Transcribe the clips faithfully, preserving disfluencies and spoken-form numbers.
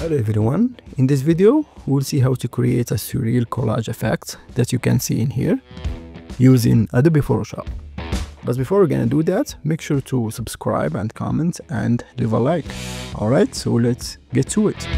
Hello everyone, in this video we'll see how to create a surreal collage effect that you can see in here using Adobe Photoshop. But before we're gonna do that, make sure to subscribe and comment and leave a like. Alright, so let's get to it.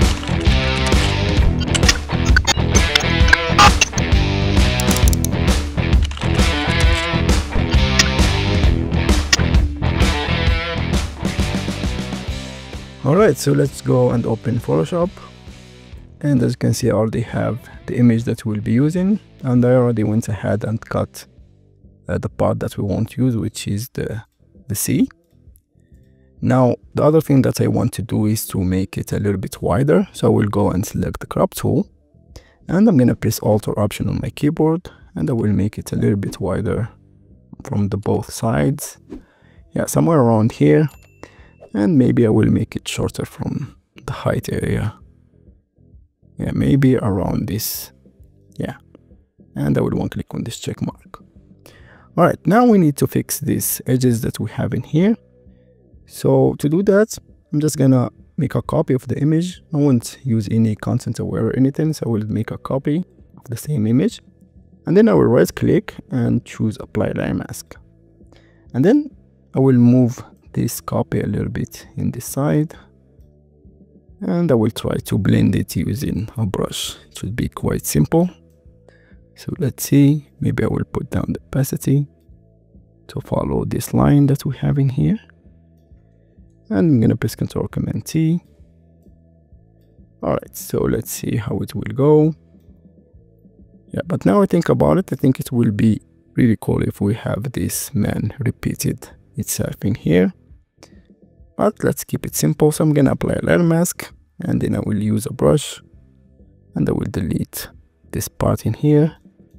Alright, so let's go and open Photoshop, and as you can see I already have the image that we'll be using, and I already went ahead and cut uh, the part that we won't use, which is the, the C. Now the other thing that I want to do is to make it a little bit wider, so I will go and select the crop tool, and I'm gonna press Alt or Option on my keyboard, and I will make it a little bit wider from the both sides, yeah, somewhere around here. And maybe I will make it shorter from the height area. Yeah, maybe around this. Yeah. And I will want to click on this check mark. Alright, now we need to fix these edges that we have in here. So to do that, I'm just gonna make a copy of the image. I won't use any content aware or anything, so I will make a copy of the same image. And then I will right click and choose Apply Layer Mask. And then I will move this copy a little bit in this side, and I will try to blend it using a brush. It should be quite simple. So let's see, maybe I will put down the opacity to follow this line that we have in here, and I'm gonna press Control Command T. Alright, so let's see how it will go. Yeah, but now I think about it, I think it will be really cool if we have this man repeated itself in here. But let's keep it simple, so I'm gonna apply a layer mask, and then I will use a brush, and I will delete this part in here.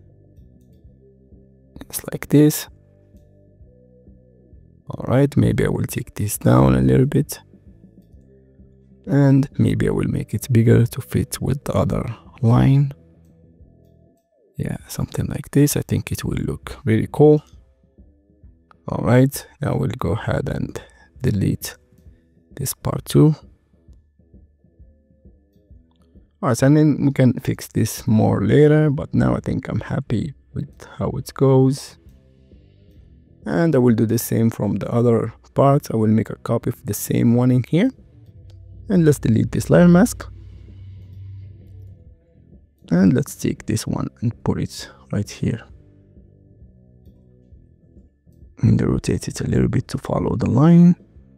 It's like this. Alright, maybe I will take this down a little bit, and maybe I will make it bigger to fit with the other line. Yeah, something like this. I think it will look really cool. Alright, now we'll go ahead and delete this part too. Alright, and then we can fix this more later, but now I think I'm happy with how it goes. And I will do the same from the other part. I will make a copy of the same one in here. And let's delete this layer mask. And let's take this one and put it right here. And rotate it a little bit to follow the line.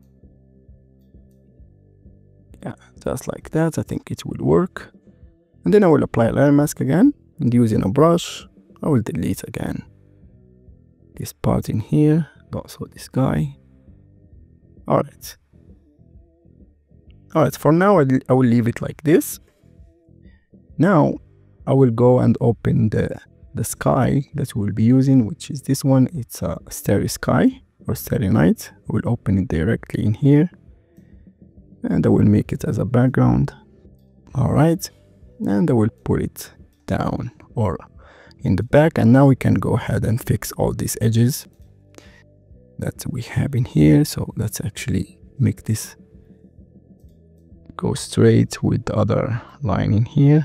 Yeah, just like that. I think it will work. And then I will apply a layer mask again, and using a brush I will delete again this part in here, also this guy. Alright. Alright, for now I, I will leave it like this. Now I will go and open the the sky that we'll be using, which is this one. It's a starry sky or starry night. I will open it directly in here, and I will make it as a background. Alright, and I will put it down or in the back, and now we can go ahead and fix all these edges that we have in here. So let's actually make this go straight with the other line in here.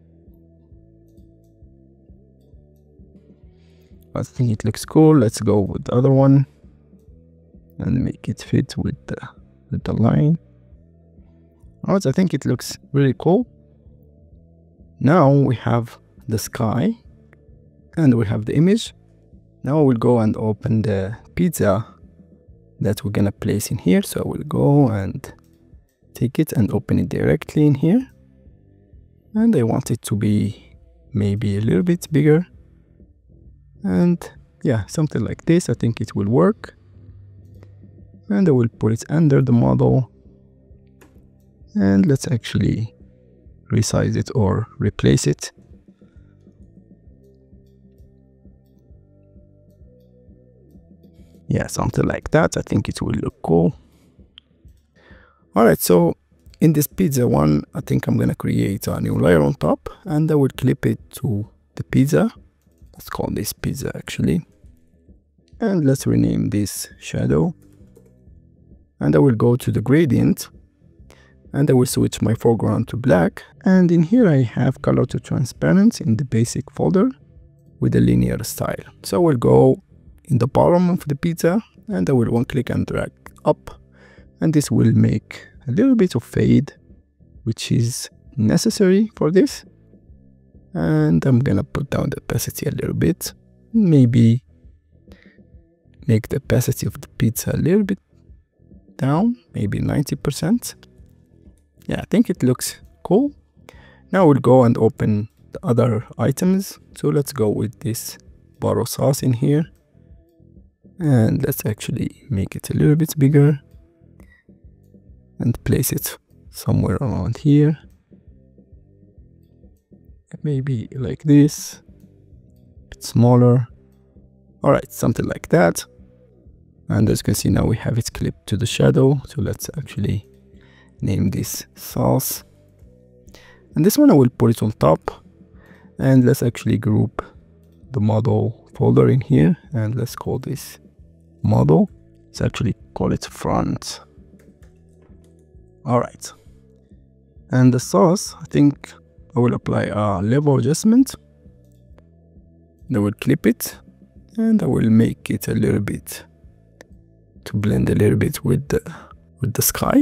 I think it looks cool. Let's go with the other one and make it fit with the, with the line. Alright, I think it looks really cool. Now we have the sky and we have the image. Now we'll go and open the pizza that we're gonna place in here. So I will go and take it and open it directly in here. And I want it to be maybe a little bit bigger. And yeah, something like this. I think it will work. And I will put it under the model. And let's actually resize it or replace it. Yeah, something like that. I think it will look cool. Alright, so in this pizza one, I think I'm gonna create a new layer on top, and I will clip it to the pizza. Let's call this pizza actually. And let's rename this shadow. And I will go to the gradient, and I will switch my foreground to black. And in here I have color to transparent in the basic folder with a linear style. So I will go in the bottom of the pizza and I will one click and drag up, and this will make a little bit of fade, which is necessary for this. And I'm gonna put down the opacity a little bit, maybe make the opacity of the pizza a little bit down, maybe ninety percent. Yeah, I think it looks cool. Now we'll go and open the other items. So let's go with this bottle sauce in here, and let's actually make it a little bit bigger and place it somewhere around here, maybe like this, a bit smaller. All right, something like that. And as you can see, now we have it clipped to the shadow. So let's actually name this sauce, and this one I will put it on top. And let's actually group the model folder in here, and let's call this model. Let's actually call it front. All right, and the sauce, I think I will apply a level adjustment. I will clip it, and I will make it a little bit to blend a little bit with the with the sky.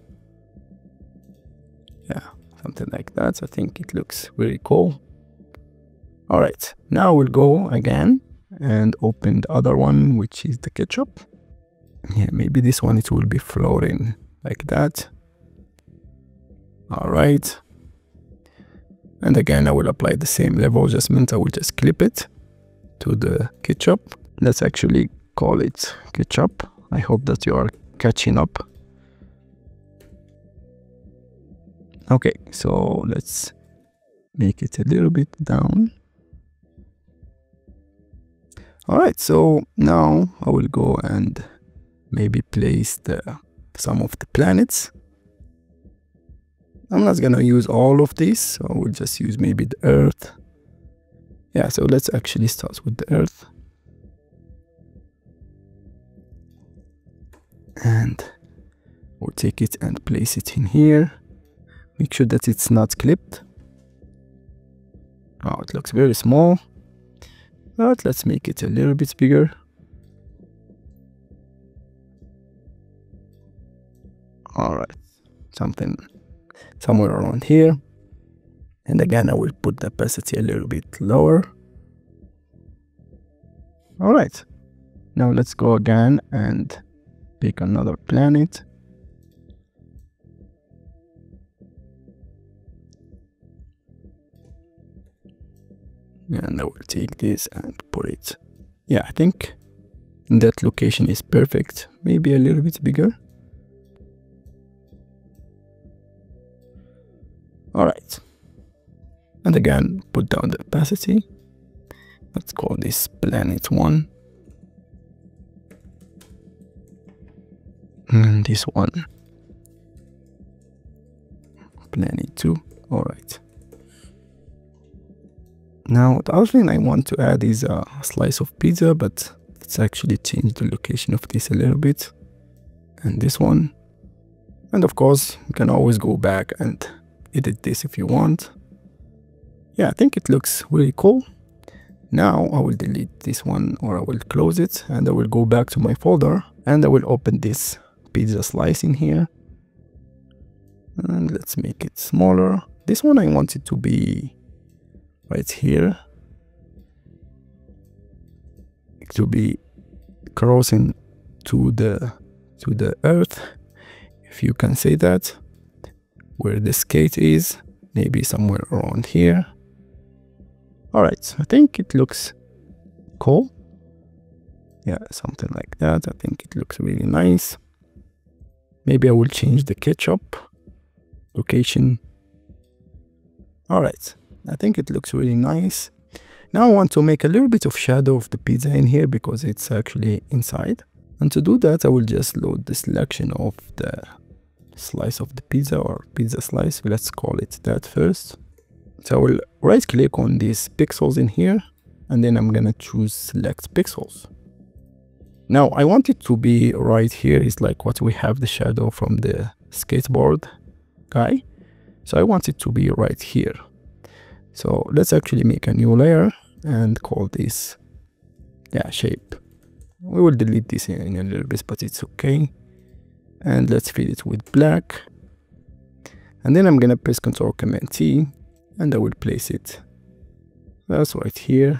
Yeah, something like that. I think it looks very cool. All right, now we'll go again and open the other one, which is the ketchup. Yeah, maybe this one it will be floating like that. All right, and again I will apply the same level adjustment. I will just clip it to the ketchup. Let's actually call it ketchup. I hope that you are catching up. Okay, so let's make it a little bit down. All right, so now I will go and maybe place the some of the planets. I'm not gonna use all of these, so I will just use maybe the Earth. Yeah, so let's actually start with the Earth. And we'll take it and place it in here. Make sure that it's not clipped. Oh, it looks very small, but let's make it a little bit bigger. All right, something somewhere around here. And again, I will put the opacity a little bit lower. All right, now let's go again and pick another planet. And I will take this and put it, yeah, I think that location is perfect. Maybe a little bit bigger. All right, and again put down the opacity. Let's call this planet one, and this one planet two. All right, now the other thing I want to add is a slice of pizza, but let's actually change the location of this a little bit, and this one. And of course you can always go back and edit this if you want. Yeah, I think it looks really cool. Now I will delete this one, or I will close it, and I will go back to my folder and I will open this pizza slice in here, and let's make it smaller. This one I want it to be right here, to be crossing to the to the earth, if you can say that, where the skate is, maybe somewhere around here. All right, I think it looks cool. Yeah, something like that. I think it looks really nice. Maybe I will change the ketchup location. All right, I think it looks really nice. Now I want to make a little bit of shadow of the pizza in here because it's actually inside. And to do that, I will just load the selection of the slice of the pizza, or pizza slice. Let's call it that first. So I will right click on these pixels in here, and then I'm gonna choose select pixels. Now I want it to be right here, is like what we have the shadow from the skateboard. guy. So I want it to be right here. So let's actually make a new layer and call this, yeah, shape. We will delete this in a little bit, but it's okay. And let's fill it with black. And then I'm gonna press Control Command T, and I will place it. That's right here.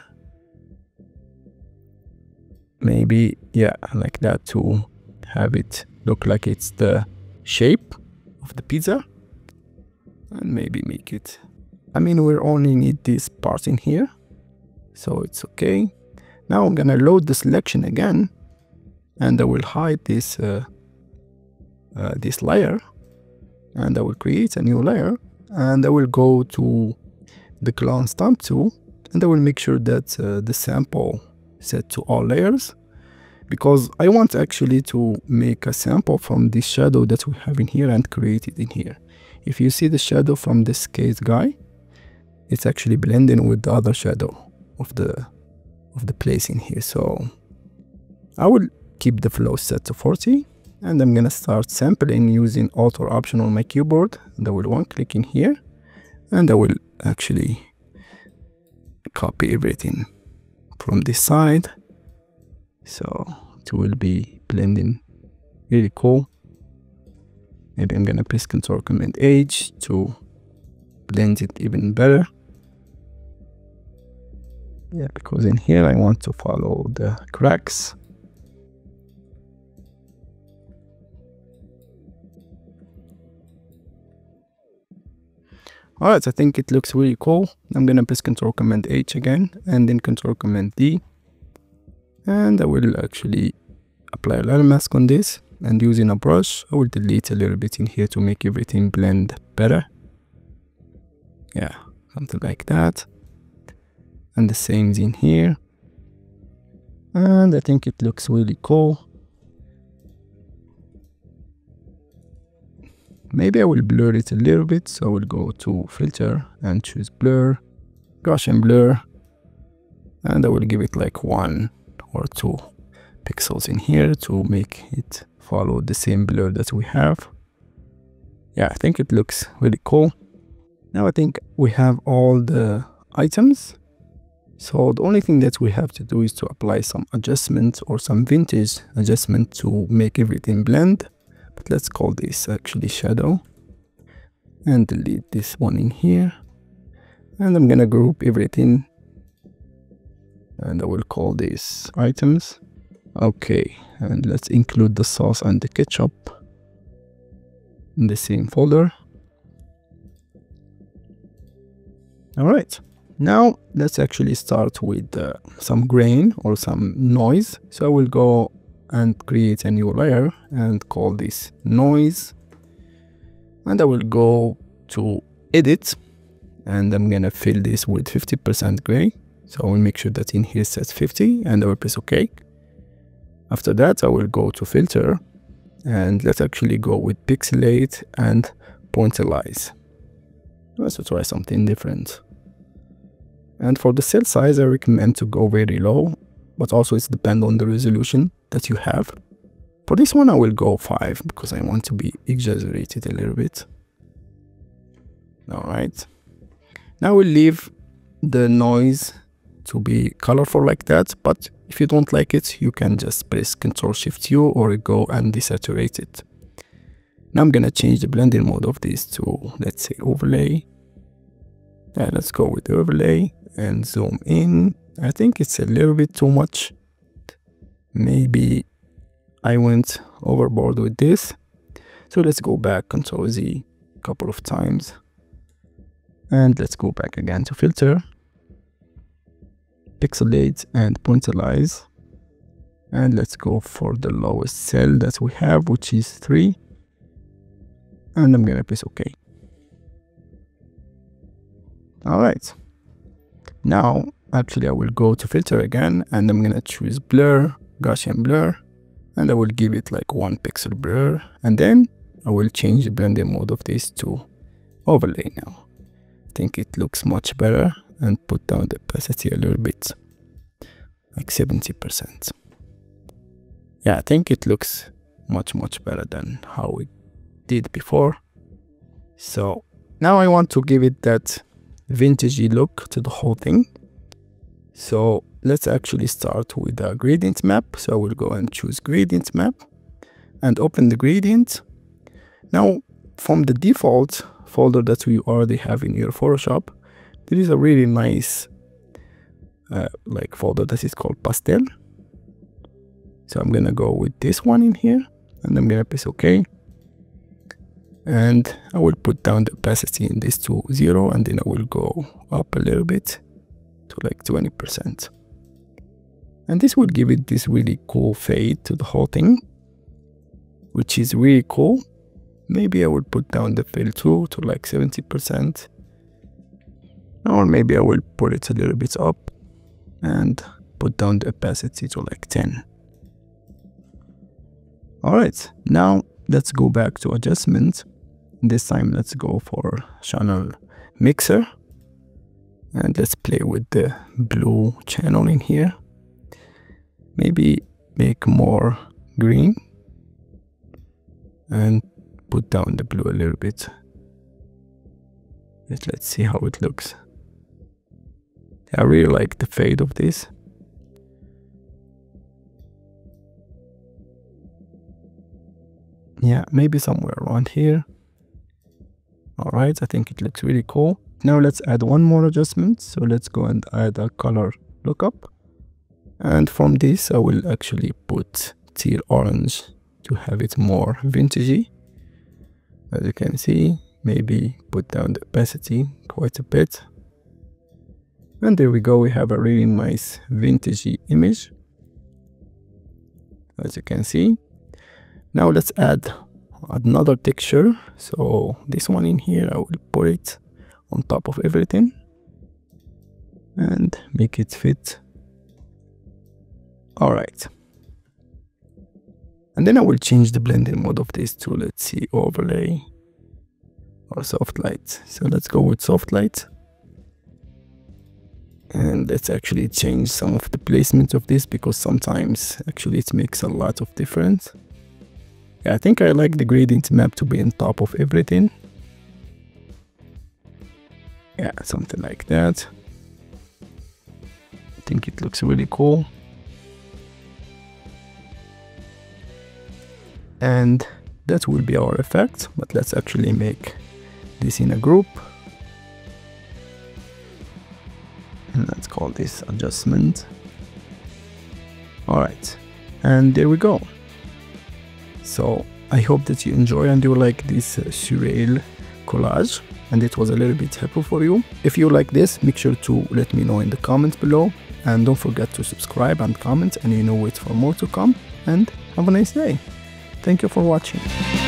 Maybe, yeah, like that, to have it look like it's the shape of the pizza. And maybe make it, I mean, we only need this part in here, so it's okay. Now I'm gonna load the selection again, and I will hide this uh, uh, this layer, and I will create a new layer, and I will go to the clone stamp tool, and I will make sure that uh, the sample set to all layers, because I want actually to make a sample from this shadow that we have in here and create it in here. If you see the shadow from this case guy, it's actually blending with the other shadow of the of the place in here. So I will keep the flow set to forty, and I'm gonna start sampling using Auto option on my keyboard, and I will one click in here, and I will actually copy everything from this side, so it will be blending really cool. Maybe I'm gonna press Control Command H to blend it even better. Yeah, because in here I want to follow the cracks. Alright, I think it looks really cool. I'm gonna press Control Command H again, and then Control Command D. And I will actually apply a layer mask on this, and using a brush, I will delete a little bit in here to make everything blend better. Yeah, something like that. And the same is in here. And I think it looks really cool. Maybe I will blur it a little bit, so I will go to Filter and choose Blur, Gaussian Blur, and I will give it like one or two pixels in here to make it follow the same blur that we have. Yeah, I think it looks really cool. Now I think we have all the items. So the only thing that we have to do is to apply some adjustment or some vintage adjustment to make everything blend. But let's call this actually shadow, and delete this one in here. And I'm gonna group everything, and I will call these items. Okay, and let's include the sauce and the ketchup in the same folder. All right, now let's actually start with uh, some grain or some noise. So I will go and create a new layer and call this noise, and I will go to edit, and I'm gonna fill this with fifty percent gray. So I will make sure that in here says fifty, and I will press OK. After that, I will go to filter, and let's actually go with pixelate and pointillize. Let's try something different. And for the cell size, I recommend to go very low, but also it's depend on the resolution that you have. For this one, I will go five because I want to be exaggerated a little bit. All right. Now we'll leave the noise to be colorful like that, but if you don't like it, you can just press Control Shift U or go and desaturate it. Now I'm gonna change the blending mode of this to, let's say, overlay. Yeah, let's go with the overlay and zoom in. I think it's a little bit too much. Maybe I went overboard with this. So let's go back, Control Z a couple of times. And let's go back again to filter, pixelate and pointillize. And let's go for the lowest cell that we have, which is three. And I'm gonna press OK. All right. Now, actually, I will go to filter again, and I'm gonna choose blur, Gaussian blur, and I will give it like one pixel blur, and then I will change the blending mode of this to overlay now. I think it looks much better, and put down the opacity a little bit, like seventy percent. Yeah, I think it looks much, much better than how we did before. So now I want to give it that vintagey look to the whole thing. So let's actually start with a gradient map. So I will go and choose gradient map and open the gradient. Now from the default folder that we already have in your Photoshop, there is a really nice uh, like folder that is called pastel. So I'm gonna go with this one in here and I'm gonna press OK. And I will put down the opacity in this to zero, and then I will go up a little bit to like twenty percent. And this will give it this really cool fade to the whole thing, which is really cool. Maybe I will put down the fill too to like seventy percent. Or maybe I will put it a little bit up and put down the opacity to like ten. Alright, now let's go back to adjustment. This time let's go for channel mixer. And let's play with the blue channel in here. Maybe make more green. And put down the blue a little bit. Let's, let's see how it looks. I really like the fade of this. Yeah, maybe somewhere around here. Alright, I think it looks really cool. Now let's add one more adjustment. So let's go and add a color lookup. And from this, I will actually put teal orange to have it more vintagey. As you can see, maybe put down the opacity quite a bit. And there we go, we have a really nice vintagey image, as you can see. Now let's add another texture. So this one in here, I will put it on top of everything and make it fit. All right. And then I will change the blending mode of this to, let's see, overlay or soft light. So let's go with soft light. And let's actually change some of the placement of this, because sometimes actually it makes a lot of difference. Yeah, I think I like the gradient map to be on top of everything. Yeah, something like that. I think it looks really cool. And that will be our effect, but let's actually make this in a group. And let's call this adjustment. All right, and there we go. So I hope that you enjoy and you like this uh, surreal collage, and it was a little bit helpful for you. If you like this, make sure to let me know in the comments below, and don't forget to subscribe and comment, and you know wait for more to come, and have a nice day. Thank you for watching.